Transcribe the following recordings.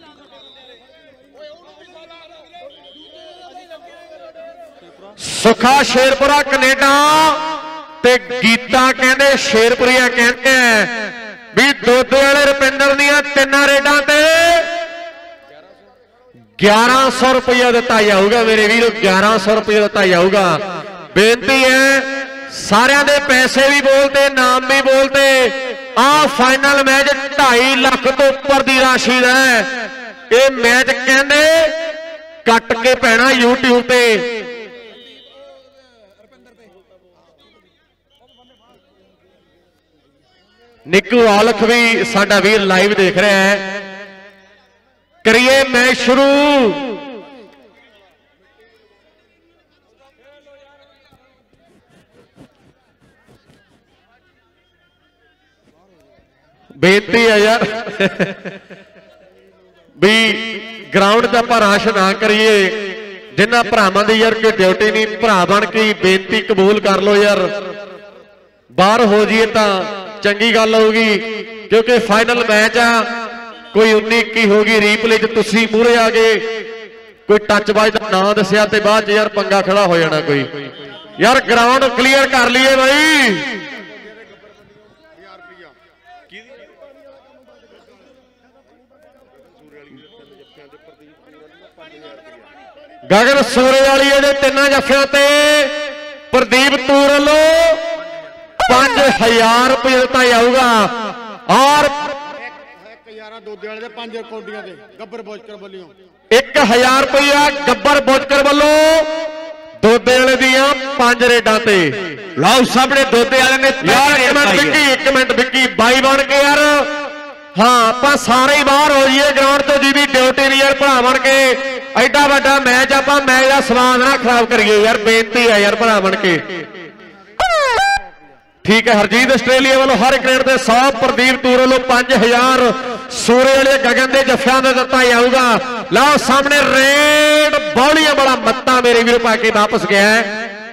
सुखा शेरपुरा कनेडा ते गीता कहते शेरपुरिया कहते हैं भी दोदे वाले रुपिंदर दियां तिना रेडा ते 1100 रुपया दिता जाऊगा मेरे वीर 1100 रुपया दिता जाऊगा। बेनती है सारिया दे पैसे भी बोलते नाम भी बोलते आ फाइनल मैच 2.5 लाख तो उपर की राशि है। ये मैच कहते कट के पैना यूट्यूब पे। निक्कू औलख भी साडा वीर लाइव देख रहा है। करिए मैच शुरू। बेनती है यार भी ग्राउंड से आप रश ना करिए। जिन्होंने भरावां दी यार कोई ड्यूटी नहीं भरा बन के बेनती कबूल कर लो यार। बाहर हो जाइए तो चंगी गल होगी क्योंकि फाइनल मैच आ। कोई 19-21 होगी रीप्ले तुसी मूहरे आ गए कोई टच बाज का ना दसिया ते बाद यार पंगा खड़ा हो जाना कोई। यार ग्राउंड क्लीयर कर लिए भाई। गगन सूरे वाली दे 3 जफियां ते प्रदीप तूर वालों 5000 रुपये दिता जाऊगा। और 1000 रुपया गब्बर बोजकर वालों दोदे वाले दियां 5 रेडा ते। लाओ सामने दोदे वाले ने एक मिनट बिकी बाई बन के यार। हाँ आप सारे ही बाहर हो जाइए ग्राउंड तो जी भी ड्यूटी नहीं यार भरा बन के। एडा वड्डा मैच आप मैच का स्वाद ना खराब करिए यार। बेनती है यार भरा बन के। ठीक है हरजीत आस्ट्रेलिया वालों हर ग्रेड के 100 प्रदीप तूर वालों 5000 सूरे वाले गगन के जफिया का दिता जाऊगा। लाओ सामने रेड बौलिया बड़ा मत्ता मेरे वीर पाके वापस गया है।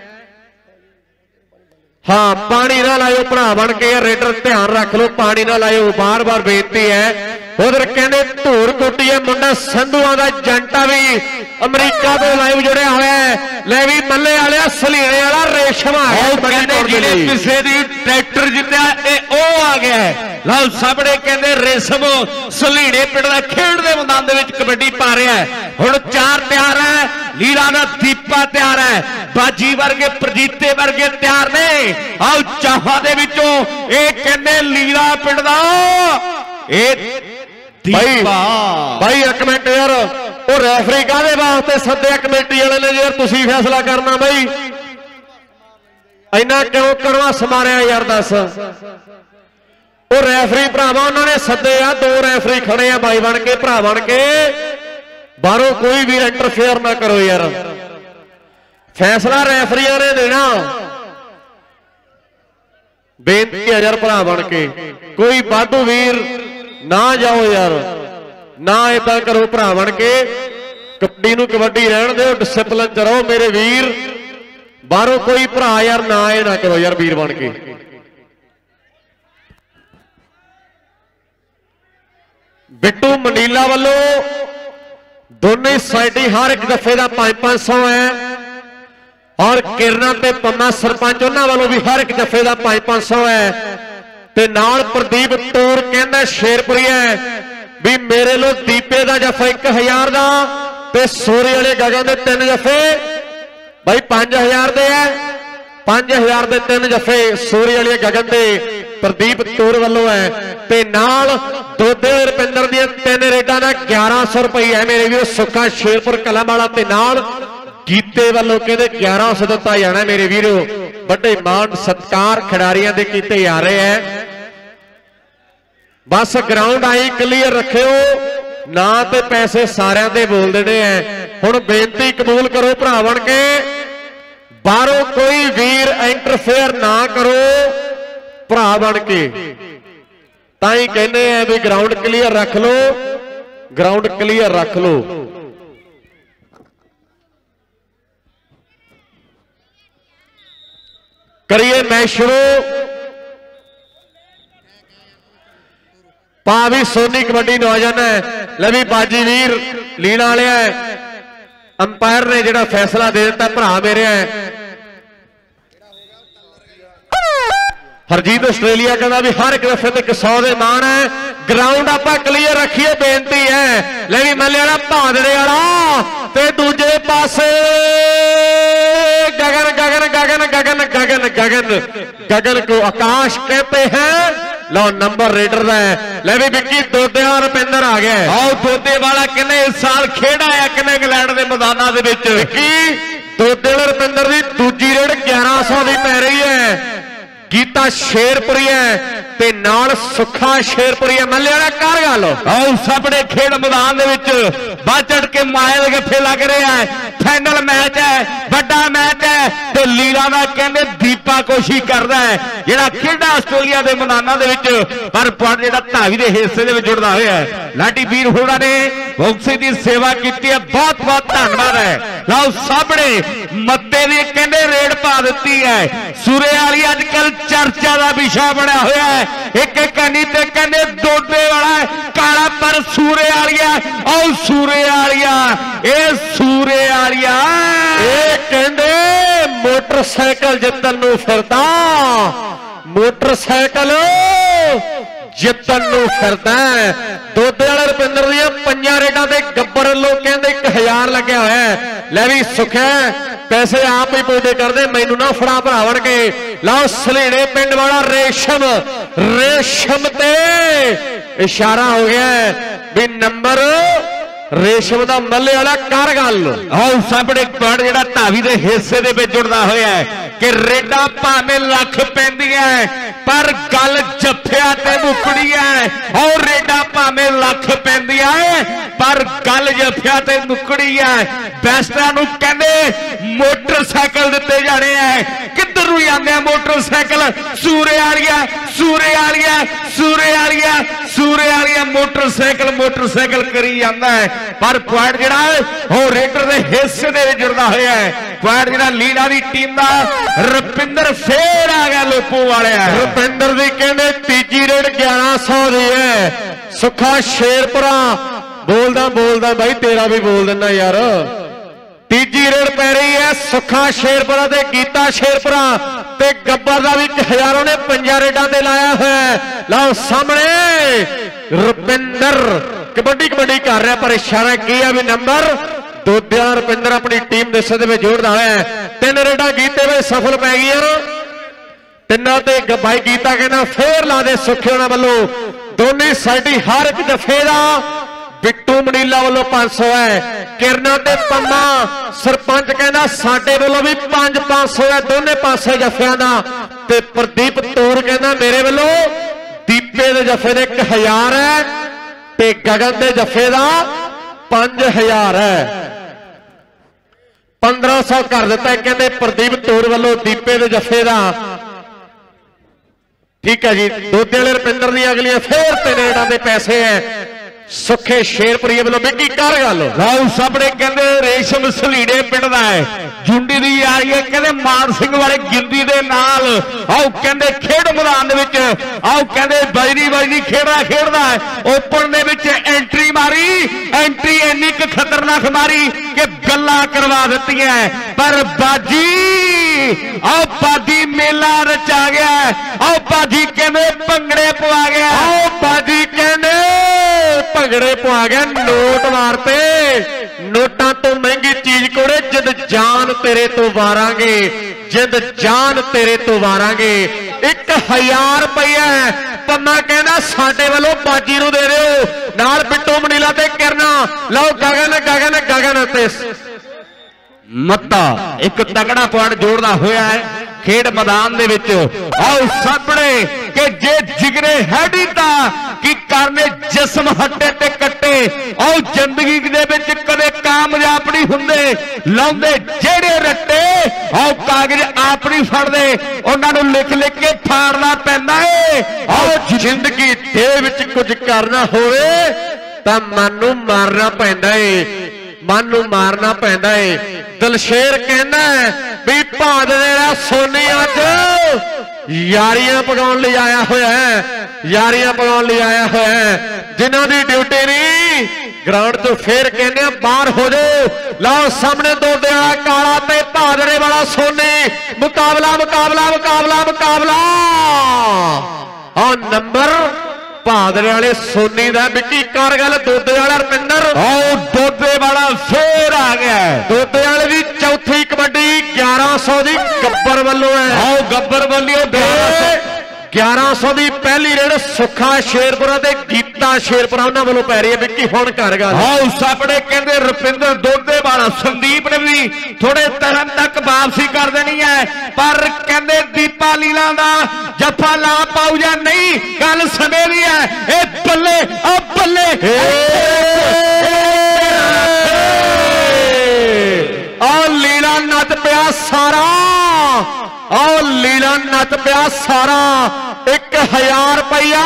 हाँ पानी ना लाओ भरा बन के रेडर ध्यान रख लो पानी ना लाओ बार बार बेनती है। उधर कहते धूर कुटी है मुंडा संधुआ का जंटा भी अमरीका तो लाइव जुड़िया हुआ है। ले भी मल्ले वाले सलीने वाला रेशम आ गया किसी की ट्रैक्टर जितया आ गया है। लाओ सामने कहते रेशम सलीने पिंड का खेड के मैदान कबड्डी पा रहा है। हुण 4 तैयार है लीला का दीपा तैयार है बाजी वर्गे प्रजीते वर्गे तैयार ने। आओ चाहा दे विचों ये कहते लीला पिंड का भाई एक मिनट यार वो रेफरी काहदे वास्ते सद्या कमेटी वाले ने यार तुसी फैसला करना भाई। इन्ना क्यों करवा समारिया यार दस। वो रेफरी भरावा उन्होंने सदे आ 2 रेफरी खड़े आ भाई बन के भरा बन के। बाहरों कोई भी इंटरफेयर ना करो यार। फैसला रेफरिया ने देना। बेनती है यार भरा बन के कोई वाधू वीर ना जाओ यार ना इदा करो भरा बन के। कबड्डी नूं कबड्डी रहन दो डिसिपलिन च रहो मेरे वीर। बाहरों कोई भरा यार ना ये ना करो यार वीर बन के। बिट्टू मंडीला वालों दोनों सोसाइटी हर एक दफे का 500 है। और किरणा ते पन्ना सरपंच उन्होंने वालों भी हर एक दफे का 500 है। ते नाल प्रदीप तूर कहना शेरपुरिया भी मेरे लो दीपे का जफा 1000 का ते सूर्य वाले गगन के 3 जफे भाई 5000 दे है। 5000 के 3 जफे सूर्य वाले गगन के प्रदीप तूर वालों है। ते नाल दोदे रुपिंदर दी 3 रेडा का 1100 रुपये है मेरे वीर सुखा शेरपुर कलम वाला। ते नाल गीते वालों कहते 1100 दिता जाना मेरे वीरो। बड़े मान सत्कार खिडारियों के किए जा रहे हैं। बस ग्राउंड आई क्लीयर रखियो ना तो पैसे सारिਆਂ ਦੇ बोल देने हैं। हुण बेनती कबूल करो भरा बन के बाहरों कोई वीर इंटरफेयर ना करो भरा बन के। ताई कहने हैं भी ग्राउंड क्लीयर रख लो ग्राउंड क्लीयर रख लो। करिए मैच शुरू। पा भी सोनी कबड्डी नौजवान है। ले भी बाजी वीर लीला वाले अंपायर ने जिहड़ा फैसला दे दिता भरा मेरे है। हरजीत आस्ट्रेलिया कहना भी हर एक दफे ते 100 दे मान है। ग्राउंड आप क्लीयर रखिए बेनती है। ले भी मल्ले वाला भादड़े वाला ते दूजे पासे गगन गगन गगन गगन गगन गगन गगन को आकाश कहते हैं। लो नंबर रेडर है। ले भी विक्की दोदे और रुपिंदर आ गया। आओ दोदे वाला किन्ने इस साल खेड़ा है किन्ने इंग्लैंड के मैदानों के विच। विक्की दोदे और रुपिंदर की दूजी रेड 1100 की पै रही है। गीता शेरपुरी है ते नाल सुखा शेरपुरी है। मल्ले वाला कर गल आओ सामने खेड मैदान दे विच बढ़ चढ़ के मायल गफ्फे लग रहे हैं। फाइनल मैच है बड़ा मैच है ते लीला दा कहंदे दीपा कोशिश करदा है जेड़ा खेडा आस्ट्रेलिया दे मैदानां दे विच पर पॉइंट जेड़ा धावी दे हिस्से दे विच जुड़दा होया है। लाडी वीर होड़ा ने बॉक्सिंग दी सेवा कीती है बहुत बहुत धन्नवाद है। लाओ सामने मत्ते दी कहंदे रेड पा दित्ती है। सूरे वाली अजकल चर्चा का विषय बना हुआ है। एक कनी ते कहने दोदे वाला काला पर सूरे वालिया और सूरे वालिया ए सूरे वालिया कहंदे मोटरसाइकिल जितन नूं फिरदा मोटरसाइकिल जितन नूं फिरदा। दोदे वाले रुपिंदर दी 5 रेडां ते गब्बर लोग कहंदे 1000 लग्या होया है। ले भी सुखा पैसे आप ही पूरे करते मैनू ना फड़ा भरावन के। लाओ सलेड़े पिंड वाला रेशम रेशम ते इशारा हो गया है भी नंबर रेशम का मल्ले वाला कर गल। आओ सामने पॉइंट जेड़ा धावी दे हिस्से दे विच जुड़दा होया है कि रेडा भावें लख पैंदियां पर गल जफिया ते मुकड़ी है। और रेडा भावें लख पैंदियां पर गल जफिया ते मुकड़ी है। बैस्टरां नूं कहंदे मोटरसाइकिल दिते जाने हैं। किधर नूं जांदे motorcycle Soore Walia Soore Walia Soore Walia Soore Walia motorcycle motorcycle करी जांदा है। पर पॉइंट जिहड़ा वो रेडर दे हिस्से दे विच जुड़दा होया है। पॉइंट जिहड़ा लीला दी टीम दा रुपिंदर फेर आ गया लोपो वाले। रुपिंदर दी कहंदे तीजी रेड 1100 दी है। सुखा शेरपुरा बोलदा बोलदा भाई तेरा भी बोल देना यार। तीजी रेड पै रही है सुखा शेरपुरा ते गीता शेरपुरा ते गब्बर का भी 1000 ने 5 रेडां ते लाया है। लाओ सामने रुपिंदर कबड्डी कबड्डी कर रहा पर इशारा किया भी नंबर दोदे रुपिंदर अपनी टीम दे सदे में जोड़दा है। 3 रेडां गीते में सफल पै गई। तिना ते भाई गीता कहना फेर ला दे सुखे होना वालों दोनों साइडी हर एक दफे का। बिट्टू मनीला वालों 500 है। किरना ते पम्मा सरपंच कहना साडे वालों भी 500 है। दोनों पासे जफियां दा ते प्रदीप तोर कहना मेरे वालों दीपे दे जफे दे 1000 है ते गगन दे जफे दा 5000 है। 1500 कर दिता है कहते प्रदीप तोर वालों दीपे दे जफे दा। ठीक है जी दोदे वाले रुपिंदर दी अगलियां फिर 3 रेडां दे पैसे है। सुखे शेरपुरी वालों बिगी कर गल। लाओ सामने कहते रेशम सलीड़े पिंड दा है जुंडी दी आ रही है कहते मान सिंह वाले गिंदी दे नाल। आओ कहते खेड मैदान दे विच आओ कहते बजरी बजरी खेडदा है। ओपन दे विच एंट्री मारी एंट्री इन्नी खतरनाक मारी कि गल्लां करवा दित्तियां पर बाजी आओ बाजी मेला रचा गया। आओ बाजी कहते भंगड़े पवा गया। आओ बाजी कहते भंगड़े पवा गया। नोट मारते नोटां तो महंगी चीज कोड़े जिद जान तेरे तो वारांगे जिद जान तेरे तो वारांगे। 1000 रुपया पन्ना कहना साडे वालों बाजी नूं दे रहे हो नाल बिट्टू मनीला ते किरना। लो गगन गगन गगन ते मत्ता एक तगड़ा पॉइंट जोड़दा होया है खेड मैदान दे विच। आओ सामने कि जे जिगरे हैडी ता कि करने जिस्म हट्टे ते कट्टे। आओ जिंदगी दे विच कदे कामयाब नहीं हुंदे लाउंदे जेड़े रट्टे। आओ कागज आप नहीं फड़दे उन्हां नूं लिख लिख के फाड़ना पैंदा है। आओ जिंदगी दे विच कुछ करना होवे तां मन नूं मारना पैंदा है मन नूं मारना पैंदा है। दिलशेर कहना भी भाद दे सोनी अज यारियां पकाउण लई आया होया है, यारियां पकाउण लई आया होया है, जिन्हां दी ड्यूटी नहीं ग्राउंड तो फिर कहने बाहर हो जाओ। लाओ सामने दोदे वाला काला ते भादरे वाला सोनी, मुकाबला मुकाबला मुकाबला मुकाबला। और नंबर भादरे वाले सोनी दा विक्की कारगल, दोदे वाला रविंदर। दोदे वाला फिर आ गया, दोदे वाले की चौथी कबड्डी 1100 की गब्बर वालों है। गब्बर वाली 1100 की पहली रेड सुखा शेरपुरा ते गीता शेरपुरा उन्होंने वालों पै रही है विक्की हुण कर गल। सापड़े कहते रुपिंदर दोदे वाला संदीप ने भी थोड़े तरन तक वापसी कर देनी है, पर कहते दीपा लीला दा जफा ला पाऊ या नहीं गल समय दी है। ए बल्ले अब बल्ले और लीला नच पिया सारा, और लीला नच पिया सारा। 1000 रुपया,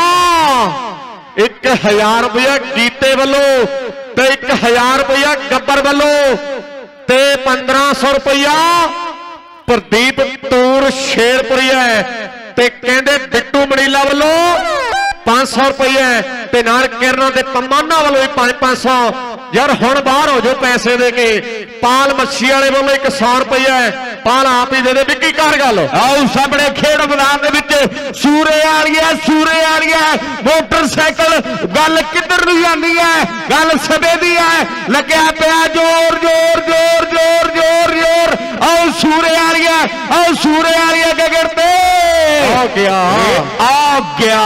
1000 रुपया गीते वालों ते 1000 रुपया गब्बर वालों ते 1500 रुपया प्रदीप तूर शेरपुरिया ते कहंदे बिट्टू मनीला वालों 500 रुपया ते नाल किरणा ते पमाना वालों 500। यार हुण बाहर हो जाओ पैसे दे के। पाल मच्छी वाले वालों 100 रुपया है, पाल आप ही दे दे विक्की कारगल। आओ सामने खेड मैदान दे विच सूरे वाली है मोटरसाइकिल। गल किधर नूं जांदी है, गल सबे दी है। लग्या पिया जोर जोर जोर जोर जोर जोर। आओ सूरे वाली है, आओ सूरे वाली है क्या करते आ गया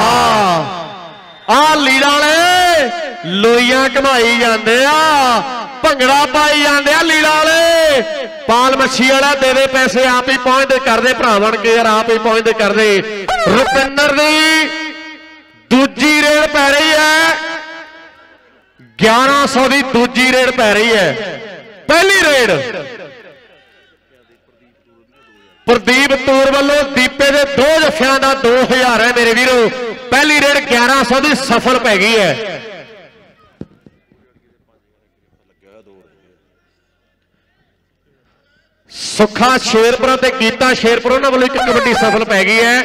आ लीड़ा वाले लोइयां घमाई जाते आ, भंगड़ा पाई जाते आ लीड़ा वाले। पाल मच्छी वाला दे दे पैसे आप ही पहुंचते करते भरा बन के यार, आप ही पहुंचते करते। रुपिंदर दी दूजी रेड पै रही है, 1100 की दूजी रेड पै रही है। पहली रेड प्रदीप तूर वालों दीपे के 2 जफियां का 2000 है मेरे वीरो। पहली रेड 1100 की सफल पै गई है। सुखा शेरपुरा ते गीता शेरपुरा उन्होंने वालों एक कबड्डी सफल पै गई है।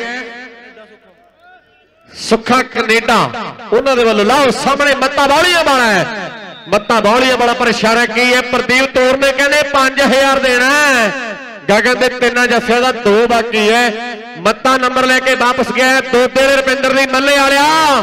सुखा कनेडा उन्होंने वालों। लाओ सामने मत्ता बौलिया वाला है, मत्ता बौलिया वाला पर इशारा की है प्रदीप तूर ने, कहने 5000 देना है। गगन के 3 जफिया का 2 बाकी है। मत्ता नंबर लेके वापस गया है। दोदे रुपिंदर दी मल्ले वालिया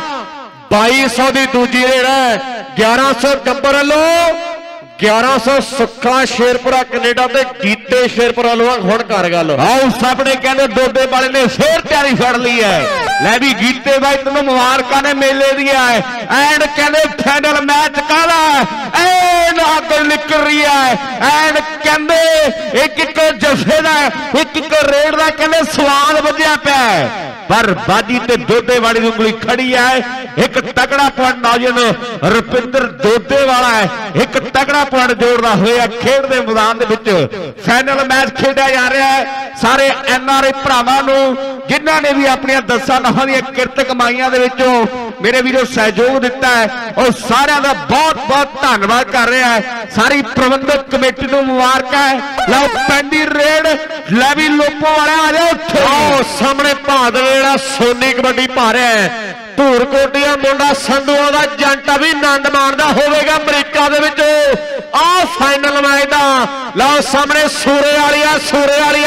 2200 की दूजी रेड है। 1100 गब्बर वालों, 1100 सुखा शेरपुरा कनेडा ते गीते शेरपुरा लोग हुण कर गल। आओ सामने कहते दोदे वाले ने फिर तैयारी फड़ ली है। लै भी गीते भाई तेन मुबारक ने मेले दिया है। एंड कहते फाइनल मैच काला एंड अग निकल रही है। एंड कहते एक एक जफे का एक एक रेड का कहते स्वाद बजया पिया है, पर बाजी ते दोदे वाली की उंगली खड़ी है। एक तगड़ा पॉइंट नौजवान रुपिंदर दोदे वाला है, एक तगड़ा पॉइंट जोड़ता हुआ खेड के मैदान फाइनल मैच खेड़ा जा रहा है। सारे NRI भरावां जिन्हों ने भी अपन 10 नहां दी किरत कमाइयां दे विचों मेरे वीरों सहयोग दिता है, और सारिਆਂ ਦਾ बहुत बहुत धन्यवाद कर रहा है। सारी प्रबंधक कमेटी को मुबारक है। लो पैंदी रेड लै भी लोपो वाले आ जाओ सामने भादरे सोनी कबड्डी पा रहा है। धूरकोटिया मुंडा संधुआ का जंटा भी आनंद माणदा होवेगा अमरीका दे विच आ फाइनल मैच दा। लो सामने सूरे वालिया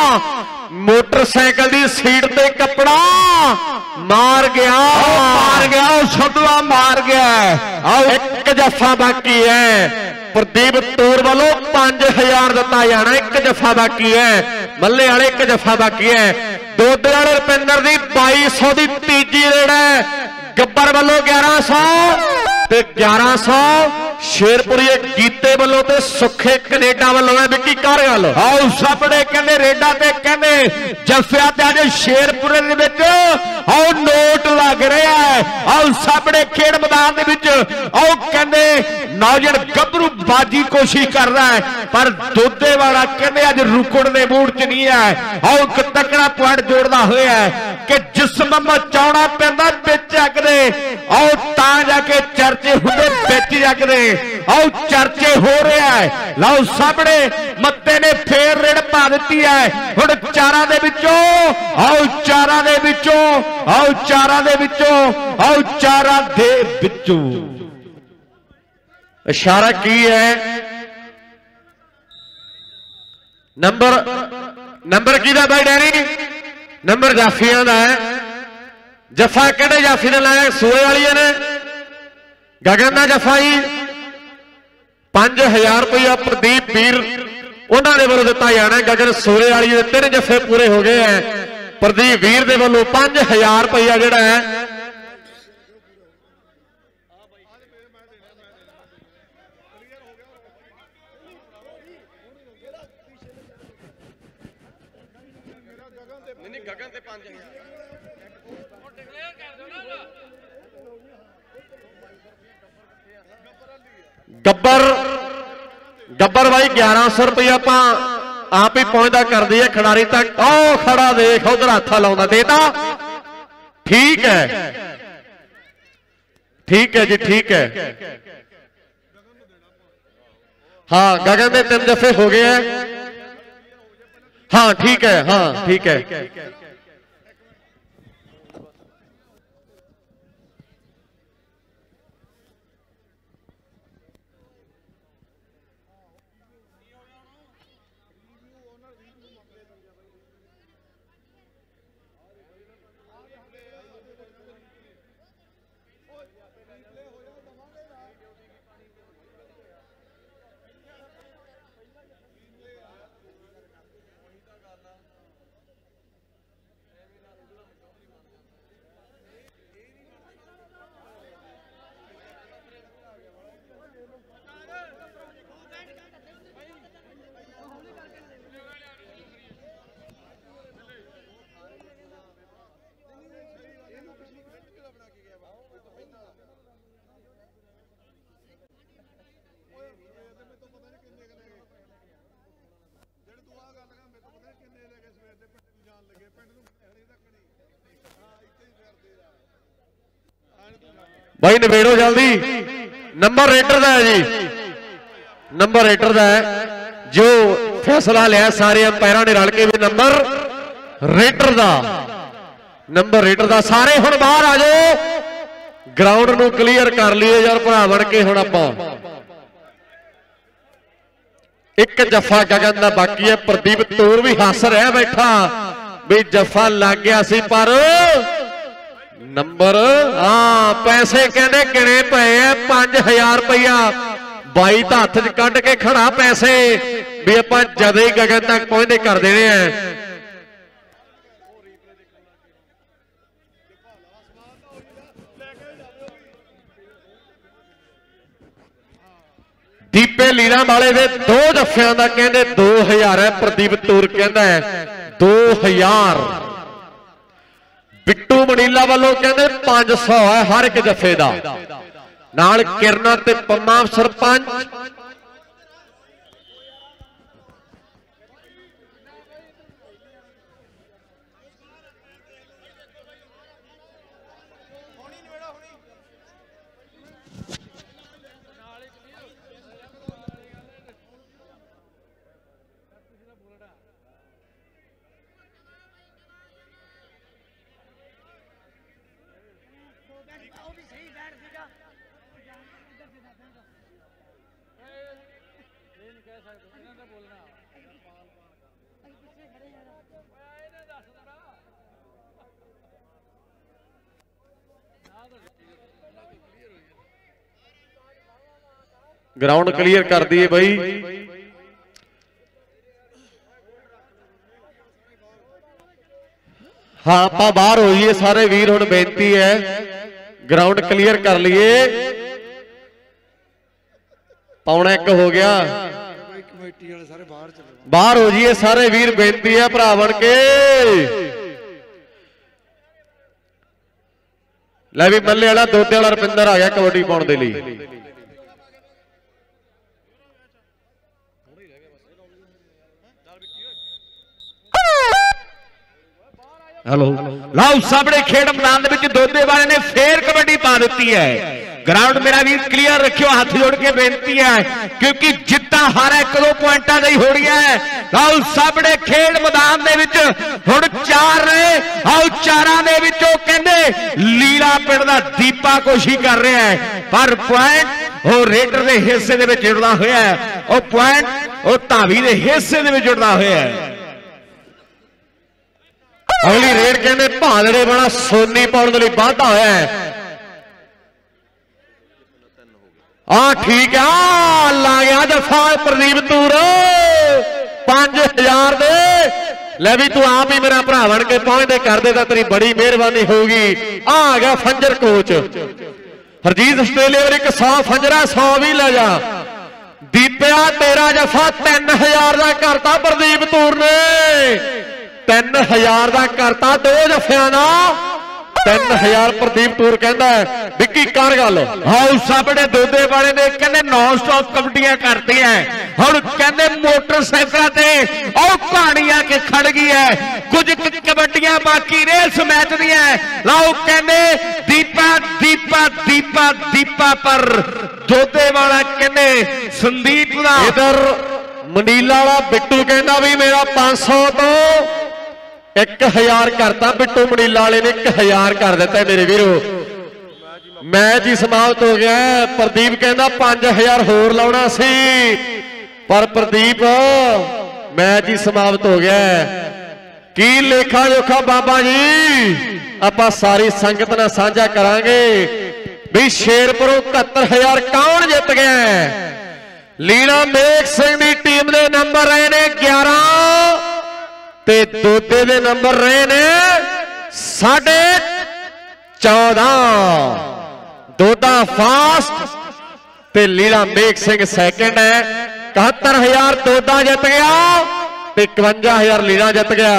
मोटरसाइकिल की सीट ते कपड़ा मार गया संधुआ मार गया। आओ एक जफा बाकी है। प्रदीप तूर वालों 5000 दिता जाना, एक जफा बाकी है। मल्ले वाले एक जफा बाकी है। दोदे वाले रुपिंदर की 2200 की तीजी रेड है। गब्बर वालों 1100 ते 1100 शेरपुरीए गीते वालों ते सुखे कनेडा वालों है विक्की कारगल। आओ सामने कहते रेडा ते कहते जफिया ते अज शेरपुरे दे विच आओ नोट लग रहा है। आओ सामने खेड मैदान दे विच आओ कहते नौजवान गभरू बाजी कोशिश कर रहा है, पर दोदे वाला कहते अज रुकण दे मूड च नहीं है। आओ एक तकड़ा पॉइंट जोड़ता हुआ है कि जिस्म मचाउणा पैंदा विच अगदे। आओ तां जाके चर्चे हुंदे विच अगदे। आओ चर्चे हो रहा है। लो सामने मत्ते ने फेर रेड पा दी है। हुण चारां दे विचों आओ चारां दे विचों आओ चारां दे विचों आओ चारां दे विचों इशारा की है नंबर किहदा भाई डैरी नंबर जाफियां दा है। जफा किहड़े जाफी ने लाया सूरे वालिया ने गगन का जफा ही 5000 रुपया प्रदीप वीर उन्होंने वालों दिता जाना। गगन सूरे वाली के 3 जफे पूरे हो गए हैं। प्रदीप वीर के वालों 5000 रुपया जोड़ा है गब्बर भाई 1100 रुपया आप ही पहुंचता कर दी है खिडारी तक। ओ खड़ा देख उधर हाथ लाउंदा देता। ठीक है जी ठीक है। हाँ गगन के 3 जफे हो गए हैं। हाँ ठीक है हाँ ठीक है। भाई नवेड़ो जल्दी। नंबर रेटर का है जी नंबर रेटर का है जो फैसला लिया सारे अंपायरों ने रल के भी नंबर रेटर का सारे हुण बाहर आ जाओ। ग्राउंड नूं क्लीयर कर लिए यार भरा बन के। हुण आपां एक जफा गगन का बाकी है। प्रदीप तूर भी हस रहा बैठा भी जफा लग गया सी पर नंबर हाँ पैसे कहने गिने पे 5000 रुपया बाई तो हाथ च कढ़ के खड़ा पैसे भी आप जद ही गगन तक पहुंचते कर देने हैं। दीपे लीरा वाले दे 2 जफियां का कहते 2000 है। प्रदीप तूर कहता है 2000। बिट्टू मनीला वालों कहते 500 है हर एक जफे का। नाल किरना ते पम्मा सरपंच ग्राउंड क्लीयर कर दिए भाई। हाँ आप बाहर होइए सारे वीर। हुण बेनती है ग्राउंड क्लीयर कर लिए। 1:15 हो गया। बाहर हो जाइए सारे वीर बेनती है भरा बन के। लै भी मल्ले वाला दोदे वाला रुपिंदर आ गया कबड्डी पाउण दे लई। हेलो लाओ सामने खेड मैदान दोदे वाले ने फिर कबड्डी पा दी है। ग्राउंड मेरा भी क्लियर रखियो, हाथ जोड़ के बेनती है, क्योंकि जितना हार 1-2 पॉइंटा दी हो रही है। आओ सामने खेड मैदान दे विच हुण 4 रहे, आओ 4 दे विचों कहंदे लीला पिंड दा दीपा कोशिश कर रहा है, पर पॉइंट वो रेडर के हिस्से दे विच जुड़दा होया है, वो पॉइंट वो धावी के हिस्से दे विच जुड़दा होया है। अगली रेड कहते भादड़े बड़ा सोनी पाउण दे लई वाधा होया है। हाँ ठीक है, ला गया जफा प्रदीप तूर 5000 दे। ले भी तू आप ही मेरा भरा बन के पहुंचते कर दे, तेरी बड़ी मेहरबानी होगी। आ गया फंजर कोच हरजीत आस्ट्रेलिया वाली 100 फंजरा 100 भी ले जा। दीपिया तेरा जफा 3000 का करता प्रदीप तूर ने, 3000 का करता 2 जफिया ना 3000 प्रदीप तूर कहता है विक्की कर गल। हाउ सामने दोदे वाले ने कहते नॉन स्टॉप कबड्डियां करती है, हुण कहते मोटरसाइकिल ते और कहानी आके खड़ गई है, कुछ कबड्डियां बाकी ने इस मैच दी है। लाओ कहते दीपा दीपा दीपा दीपा पर दोदे वाला कहते संदीप दा। इधर मंडीला वाला बिट्टू कहता भी मेरा 500 तो 1000 करता। बिट्टू मंडीला वाले ने 1000 कर दिता मेरे वीरो। मैच ही समाप्त हो गया। प्रदीप कहता 5000 होर लाउणा सी, पर प्रदीप मैच ही समाप्त हो गया। की लेखा जोखा बाबा जी आपां सारी संगत नाल साझा करांगे भी शेरपुरों 71000 कौन जित गया। लीला मेघ सिंह की टीम के नंबर रहे ने 11 ते दोदे दे नंबर रहे ने 14.5। दोदा फास्ट ते लीला मेघ सिंह सेकंड है। 71000 दोदा जित गया ते 51000 लीला जित गया।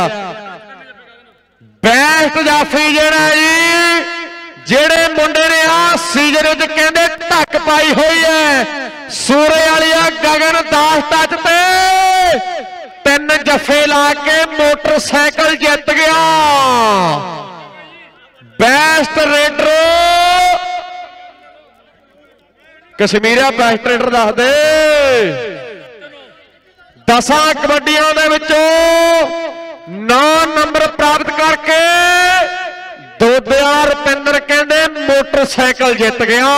बेस्ट जाफी जेड़ा जी जेड़े मुंडे ने आ सीजन कहते ढक पाई हुई है। सूरे वाली गगन 10 टच पे 3 जफे ला के मोटरसाइकिल जित गया। Best raider Kashmira best raider दस दे। 10 कबड्डियों के विचों 9 नंबर प्राप्त करके दोदिया रुपिंदर कहते मोटरसाइकिल जित गया।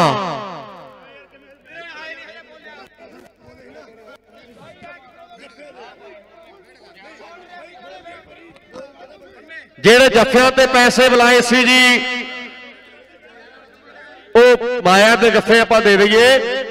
जेड़े जफियां ते पैसे बुलाए सी जी वो माया के जफे आप दे दईए।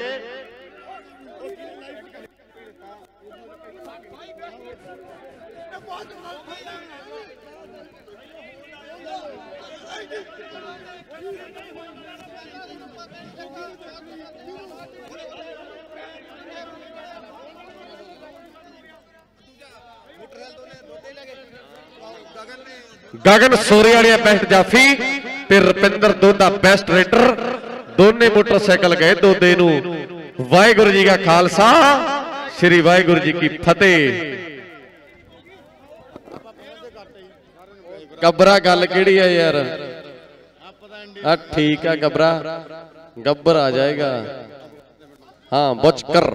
गगन सोरे वाले बेस्ट जाफी ते रुपिंदर दोदा बेस्ट रेडर। दोने मोटरसाइकिल गए दोदे नू। वाहिगुरू जी का खालसा श्री वाहिगुरू जी की फतेह। गब्बरा गल केड़ी है यार? ठीक है गब्बरा गब्बर आ जाएगा। हाँ बुचकर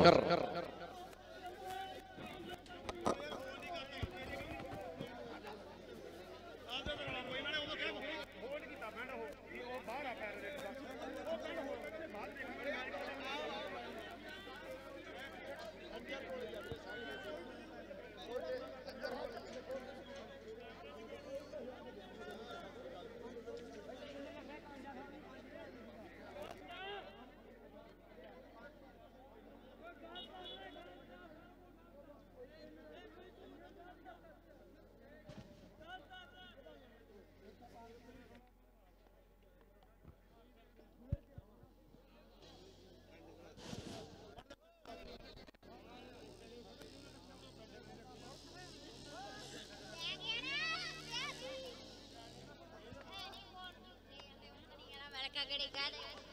Kagak